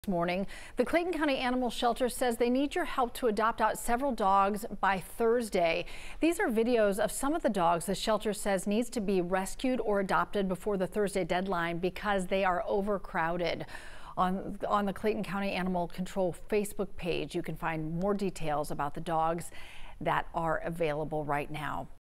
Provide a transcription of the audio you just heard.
Morning. The Clayton County Animal Shelter says they need your help to adopt out several dogs by Thursday. These are videos of some of the dogs the shelter says needs to be rescued or adopted before the Thursday deadline because they are overcrowded. On the Clayton County Animal Control Facebook page, you can find more details about the dogs that are available right now.